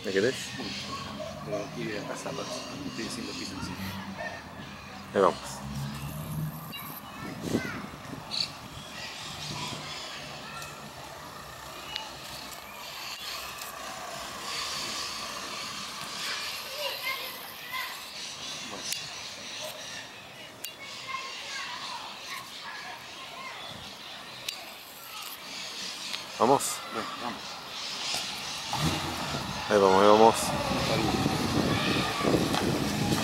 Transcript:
¿Me querés? De aquí de casa parece. Estoy haciendo piso encima. Ahí vamos. Bueno, ¿Vamos? bueno, vamos. Ahí vamos, ahí vamos. Está bien.